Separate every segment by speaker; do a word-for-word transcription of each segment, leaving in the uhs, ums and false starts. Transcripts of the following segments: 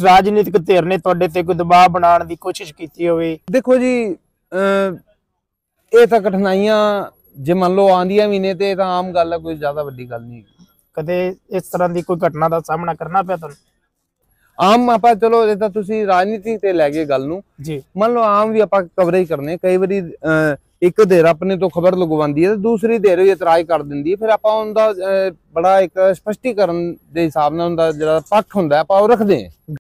Speaker 1: राजनीतिक धिर ने तुहाडे ते कोई दबाव बनाने की कोशिश की होवे?
Speaker 2: देखो जी, ये तो कठिनाइयां जे मान लो आंदियां भी ने ते आम गल है, कोई ज्यादा वड्डी गल नहीं।
Speaker 1: कदे इस तरह की कोई घटना का सामना करना पिया तुहानूं?
Speaker 2: आम आप चलो ये तो तुसी राजनीति ते लै गए गल नूं जी। मान लो आम भी आप कवरेज करने, कई बारी एक धिर अपने तो खबर लगवांदी है, दूसरी धिर इतराज कर दिंदी है, फिर आपां उनदा बड़ा एक स्पष्टीकरण दे हिसाब नाल उनदा जिहड़ा पक्ष हुंदा आपां ओह रखदे हां।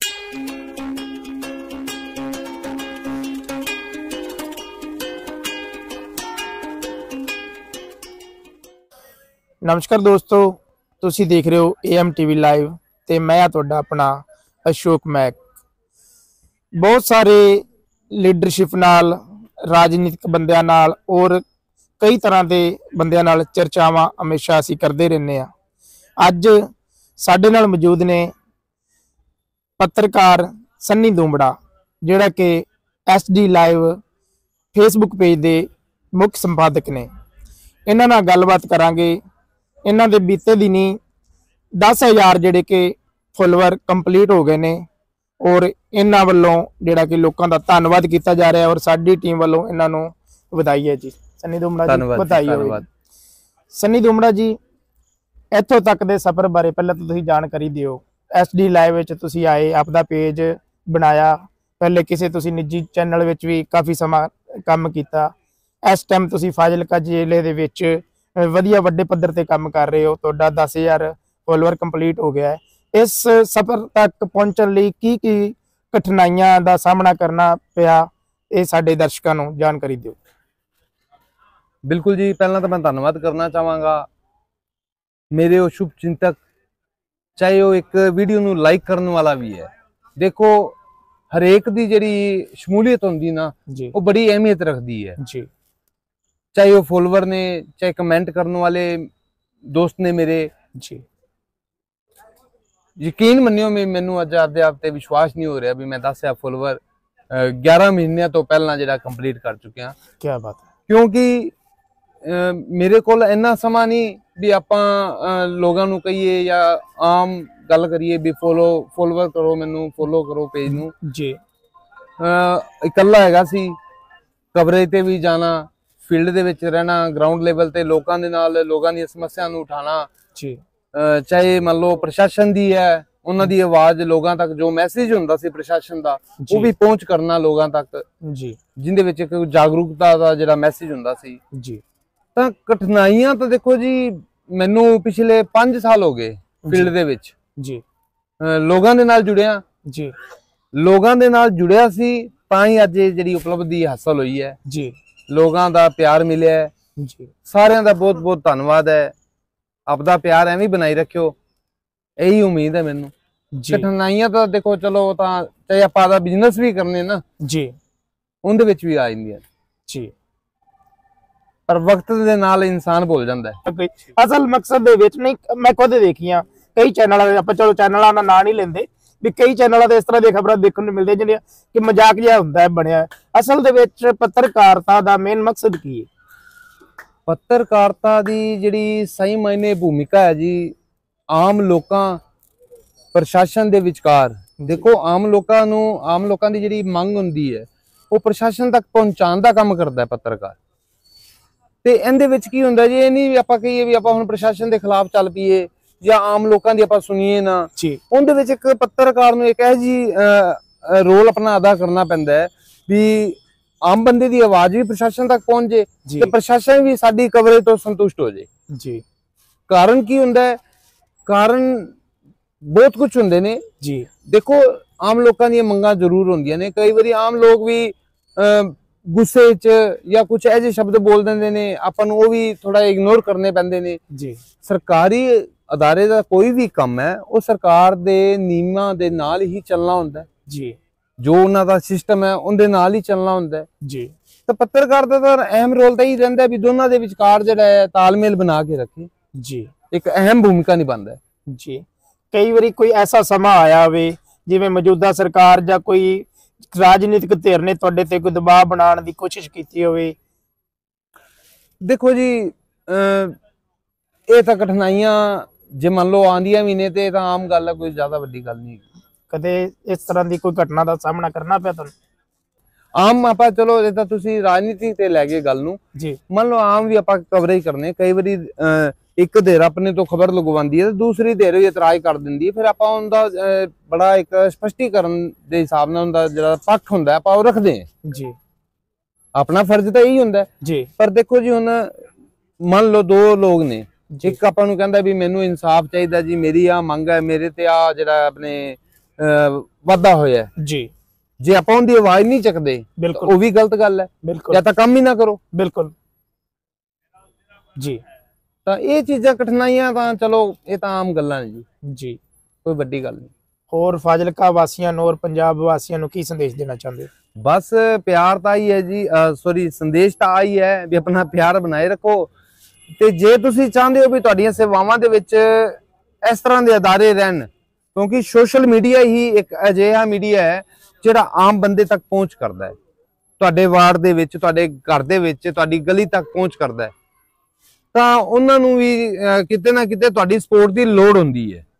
Speaker 1: नमस्कार दोस्तों, तुसी देख रहे हो A M T V live ते मैं तुहाडा अपना अशोक मैक। बहुत सारे लीडरशिप नाल, राजनीतिक बंदियां नाल और कई तरह के बंदियां नाल चर्चावां हमेशा असीं करते रहने आ। अज साडे नाल मौजूद ने पत्रकार सन्नी दूंबड़ा, जिहड़ा कि S D live Facebook page के मुख्य संपादक ने। इन्हां नाल गलबात करांगे। इन्हां दे बीते दिनी दस हज़ार जिहड़े कि फॉलोवर कंप्लीट हो गए ने और इन्हां वल्लों जिहड़ा कि लोकां दा धन्नवाद किया जा रहा है और साडी टीम वल्लों इन्हां नूं वधाई है जी। सन्नी दूंबड़ा जी, वधाई होवे। सन्नी दूंबड़ा जी, इत्थों तक दे सफर बारे पहले तो तुसीं जानकारी दिओ। एस डी लाइव विच तुसीं आए, आपदा पेज बनाया, पहले किसी तुसीं निजी चैनल विच भी काफ़ी समा काम कीता। इस टाइम तुसीं फाजिलका जिले दे विच वधिया वड्डे पद्धर ते काम कर रहे हो। तुहाडा दस हज़ार फॉलोअर कंप्लीट हो गया है। इस सफर तक पहुंचण लई की की कठिनाइयां दा सामना करना पिया, ये साडे दर्शकां नूं जानकारी दिओ।
Speaker 2: बिल्कुल जी, पहला तो मैं धन्नवाद करना चाहांगा मेरे वो शुभ चिंतक, चाहे वो एक वीडियो नूं लाइक करने वाला भी है। देखो, हरेक दी जिहड़ी शमूलियत होंदी ना वो बड़ी अहमियत रखती है जी। चाहे वो फॉलोवर ने, चाहे कमेंट करने वाले दोस्त ने मेरे जी। यकीन मनियो मैं मैनू अज आपदे आप ते विश्वास नहीं हो रहा भी मैं दस हज़ार फॉलोवर ग्यारह महीनों तो पहला जिहड़ा कंप्लीट कर चुके हैं।
Speaker 1: क्या बात है।
Speaker 2: क्योंकि आ, मेरे कोल इन्ना समा नहीं भी आपां लोगां नूं कहिए या आम गल करिए भी फॉलो फॉलोवर करो, मैनू फॉलो करो पेज नूं जी। इकल्ला हैगा सी, कवरेज ते भी जाना, फील्ड दे विच रहना, ग्राउंड लेवल ते लोकां दे नाल लोगां दी समस्या नूं उठाना जी। चाहे मान लो प्रशासन दी है, उन्हां दी आवाज लोगां तक, जो मैसेज हुंदा सी प्रशासन दा वो भी पहुंच करना लोगां तक जी, जिंदे विच एक जागरूकता दा जिहड़ा मैसेज हुंदा सी जी। तां कठिनाइयां तो देखो जी, मैनू पिछले पांच साल हो गए फील्ड दे विच जी, लोगां दे नाल जुड़िया जी, लोगां दे नाल जुड़िया सी तां ही अज जिहड़ी उपलब्धि हासिल होई है जी। लोगां दा प्यार मिलिया जी, सारियां दा बहुत बहुत धन्नवाद है। आपदा प्यार एवं बनाई रखियो, यही उम्मीद है मैनू। कठिनाइयां तो देखो चलो तां चाहे आपां दा बिजनेस भी करने ना जी, उहदे विच भी आ जांदियां जी, पर वक्त दे नाल इंसान भुल जांदा है।
Speaker 1: असल मकसद दे विच नहीं, मैं खुद देखियां कई चैनल, आपां चलो चैनलां दा नाम नहीं लेंदे भी, कई चैनलों ते इस तरह दी खबरां देखण नूं मिलदियां जिहड़ियां कि मजाक जिहा हुंदा है बणिया। असल दे विच पत्रकारिता दा मेन मकसद की है?
Speaker 2: पत्रकारिता दी जिहड़ी सही मायने भूमिका है जी, आम लोकां प्रशासन दे विचकार, देखो आम लोकां नूं, आम लोकां दी जिहड़ी मंग हुंदी है वो प्रशासन तक पहुंचाउण दा काम करदा है पत्रकार। ते इहदे विच की हुंदा जी, नहीं आपां कहिए भी आपां हुण प्रशासन दे खिलाफ चल पईए या आम लोकां दी आपां सुणीए ना जी, उहदे विच एक पत्रकार नूं एक इहो जी रोल अपना अदा करना पैंदा है भी आम बंदे दी आवाज भी प्रशासन तक पहुंच जाए ते प्रशासन भी साडी कवरेज तो संतुष्ट हो जाए जी। कारण की हुंदा है? कारण बहुत कुछ हुंदे ने जी। देखो, आम लोकां दी मंगां जरूर हुंदियां ने, कई बारी आम लोग भी गुस्से च या कुछ ऐसे शब्द बोल देंदे ने, आपां नूं ओह भी थोड़ा इग्नोर करने पैंदे ने जी। सरकारी अदारे दा कोई भी काम है वो सरकार दे नियमां दे नाल ही चलना हुंदा है जी, जो उन्हां दा सिस्टम है उहदे नाल ही चलना हुंदा है जी। तो पत्रकार दा तां अहम रोल तो यही रहिंदा है भी दोनों दे विचकार जिहड़ा है तालमेल बना के रखे जी, एक अहम भूमिका निभांदा है
Speaker 1: जी। कई बारी कोई ऐसा समा आया होवे जिवें मौजूदा सरकार या कोई राजनीतिक धिर ने तुहाडे ते कोई दबाव बनाने की कोशिश की होवे?
Speaker 2: देखो जी, ये तो कठिनाइयां जे मान लो आंदियां भी ने ते आम गल है, कोई ज्यादा वड्डी गल नहीं।
Speaker 1: ਕਦੇ ਇਸ ਤਰ੍ਹਾਂ ਦੀ ਕੋਈ ਘਟਨਾ ਦਾ ਸਾਹਮਣਾ ਕਰਨਾ ਪਿਆ ਤੁਹਾਨੂੰ?
Speaker 2: ਆਮ ਆਪਾਂ ਚਲੋ ਇਹ ਤਾਂ ਤੁਸੀਂ ਰਾਜਨੀਤੀ ਤੇ ਲੈ ਗਏ ਗੱਲ ਨੂੰ
Speaker 1: ਜੀ।
Speaker 2: ਮੰਨ ਲਓ ਆਮ ਵੀ ਆਪਾਂ ਕਵਰੇਜ ਕਰਨੇ, ਕਈ ਵਾਰੀ ਇੱਕ ਧਿਰ ਆਪਣੇ ਤੋਂ ਖਬਰ ਲਗਵਾਉਂਦੀ ਹੈ ਤੇ ਦੂਸਰੀ ਧਿਰ ਵੀ ਇਤਰਾਜ਼ ਕਰ ਦਿੰਦੀ ਹੈ, ਫਿਰ ਆਪਾਂ ਉਹਦਾ ਬੜਾ ਇੱਕ ਸਪਸ਼ਟੀਕਰਨ ਦੇ ਹਿਸਾਬ ਨਾਲ ਉਹਦਾ ਜਿਹੜਾ ਪੱਖ ਹੁੰਦਾ ਆਪਾਂ ਉਹ ਰੱਖਦੇ ਹਾਂ
Speaker 1: ਜੀ।
Speaker 2: ਆਪਣਾ ਫਰਜ਼ ਤਾਂ ਇਹੀ ਹੁੰਦਾ
Speaker 1: ਜੀ।
Speaker 2: ਪਰ ਦੇਖੋ ਜੀ ਹੁਣ ਮੰਨ ਲਓ ਦੋ ਲੋਕ ਨੇ, ਇੱਕ ਆਪਾਂ ਨੂੰ ਕਹਿੰਦਾ ਵੀ ਮੈਨੂੰ ਇਨਸਾਫ ਚਾਹੀਦਾ ਜੀ, ਮੇਰੀ ਆ ਮੰਗ ਹੈ, ਮੇਰੇ ਤੇ ਆ ਜਿਹੜਾ ਆਪਣੇ ਵਾਧਾ ਹੋਇਆ
Speaker 1: ਜੀ,
Speaker 2: ਜੇ ਆਪਾਂ ਉਹਦੀ ਆਵਾਜ਼ ਨਹੀਂ ਚੱਕਦੇ ਉਹ ਵੀ ਗਲਤ ਗੱਲ ਹੈ, ਜਾਂ ਤਾਂ ਕੰਮ ਹੀ ਨਾ ਕਰੋ।
Speaker 1: ਬਿਲਕੁਲ ਜੀ।
Speaker 2: ਤਾਂ ਇਹ ਚੀਜ਼ਾਂ ਕਠਿਨਾਈਆਂ ਤਾਂ ਚਲੋ ਇਹ ਤਾਂ ਆਮ ਗੱਲਾਂ ਨੇ ਜੀ
Speaker 1: ਜੀ,
Speaker 2: ਕੋਈ ਵੱਡੀ ਗੱਲ ਨਹੀਂ।
Speaker 1: ਹੋਰ ਫਾਜ਼ਿਲਕਾ ਵਾਸੀਆਂ ਨੂੰ ਔਰ ਪੰਜਾਬ ਵਾਸੀਆਂ ਨੂੰ ਕੀ ਸੰਦੇਸ਼ ਦੇਣਾ ਚਾਹੁੰਦੇ ਹੋ?
Speaker 2: ਬਸ ਪਿਆਰ ਤਾਂ ਹੀ ਹੈ ਜੀ, ਸੌਰੀ ਸੰਦੇਸ਼ ਤਾਂ ਆਈ ਹੈ ਵੀ ਆਪਣਾ ਪਿਆਰ ਬਣਾਏ ਰੱਖੋ, ਤੇ ਜੇ ਤੁਸੀਂ ਚਾਹੁੰਦੇ ਹੋ ਵੀ ਤੁਹਾਡੀਆਂ ਸੇਵਾਵਾਂ ਦੇ ਵਿੱਚ ਇਸ ਤਰ੍ਹਾਂ ਦੇ ਅਦਾਰੇ ਰਹਿਣ, ਕਿਉਂਕਿ ਸੋਸ਼ਲ ਮੀਡੀਆ ਹੀ ਇੱਕ ਅਜਿਹਾ ਮੀਡੀਆ ਹੈ ਜਿਹੜਾ ਆਮ ਬੰਦੇ ਤੱਕ ਪਹੁੰਚ ਕਰਦਾ ਹੈ, ਤੁਹਾਡੇ ਵਾਰਡ ਦੇ ਵਿੱਚ, ਤੁਹਾਡੇ ਘਰ ਦੇ ਵਿੱਚ, ਤੁਹਾਡੀ ਗਲੀ ਤੱਕ ਪਹੁੰਚ ਕਰਦਾ ਹੈ, ਤਾਂ ਉਹਨਾਂ ਨੂੰ ਵੀ ਕਿਤੇ ਨਾ ਕਿਤੇ ਤੁਹਾਡੀ ਸਪੋਰਟ ਦੀ ਲੋੜ ਹੁੰਦੀ ਹੈ।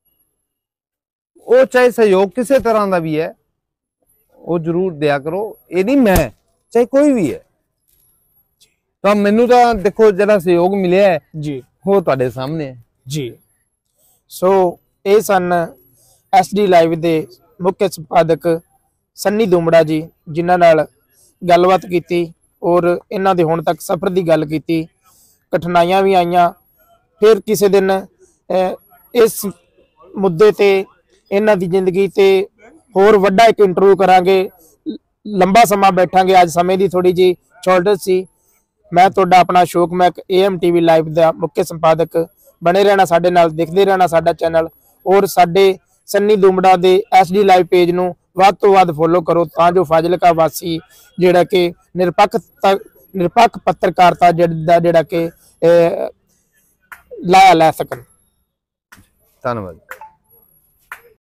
Speaker 2: ਉਹ ਚਾਹੇ ਸਹਿਯੋਗ ਕਿਸੇ ਤਰ੍ਹਾਂ ਦਾ ਵੀ ਹੈ ਉਹ ਜ਼ਰੂਰ ਦਿਆ ਕਰੋ, ਇਹ ਨਹੀਂ ਮੈਂ ਚਾਹੇ ਕੋਈ ਵੀ ਹੈ। ਤਾਂ ਮੈਨੂੰ ਤਾਂ ਦੇਖੋ ਜਿਹੜਾ ਸਹਿਯੋਗ ਮਿਲਿਆ ਹੈ
Speaker 1: ਜੀ
Speaker 2: ਉਹ ਤੁਹਾਡੇ ਸਾਹਮਣੇ ਹੈ
Speaker 1: ਜੀ। ਸੋ ਇਹ ਸਨ ਐਸ ਡੀ ਲਾਈਵ ਦੇ ਮੁੱਖ ਸੰਪਾਦਕ ਸੰਨੀ ਦੂਮੜਾ ਜੀ, ਜਿਨ੍ਹਾਂ ਨਾਲ ਗੱਲਬਾਤ ਕੀਤੀ ਔਰ ਇਹਨਾਂ ਦੇ ਹੁਣ ਤੱਕ ਸਫ਼ਰ ਦੀ ਗੱਲ ਕੀਤੀ। ਕਠਿਨਾਈਆਂ ਵੀ ਆਈਆਂ, ਫਿਰ ਕਿਸੇ ਦਿਨ ਇਸ ਮੁੱਦੇ ਤੇ ਇਹਨਾਂ ਦੀ ਜ਼ਿੰਦਗੀ ਤੇ ਹੋਰ ਵੱਡਾ ਇੱਕ ਇੰਟਰਵਿਊ ਕਰਾਂਗੇ, ਲੰਬਾ ਸਮਾਂ ਬੈਠਾਂਗੇ। ਅੱਜ ਸਮੇਂ ਦੀ ਥੋੜੀ ਜਿਹੀ ਸ਼ਾਰਟੇਜ ਸੀ। ਮੈਂ ਤੁਹਾਡਾ ਆਪਣਾ ਅਸ਼ੋਕ ਮੈਕ, A M T V live ਦਾ ਮੁੱਖ ਸੰਪਾਦਕ। ਬਣੇ ਰਹਿਣਾ ਸਾਡੇ ਨਾਲ, ਦੇਖਦੇ ਰਹਿਣਾ ਸਾਡਾ ਚੈਨਲ, ਔਰ ਸਾਡੇ ਸੰਨੀ ਦੂਮੜਾ ਦੇ ਐਸ ਡੀ ਲਾਈਵ ਪੇਜ ਨੂੰ ਵੱਧ ਤੋਂ ਵੱਧ ਫੋਲੋ ਕਰੋ, ਤਾਂ ਜੋ ਫਾਜ਼ਿਲਕਾ ਵਾਸੀ ਜਿਹੜਾ ਕਿ ਨਿਰਪੱਖ ਨਿਰਪੱਖ ਪੱਤਰਕਾਰਤਾ ਦਾ ਜਿਹੜਾ ਕਿ ਲਾਹਾ ਲੈ ਸਕਣ।
Speaker 2: ਧੰਨਵਾਦ।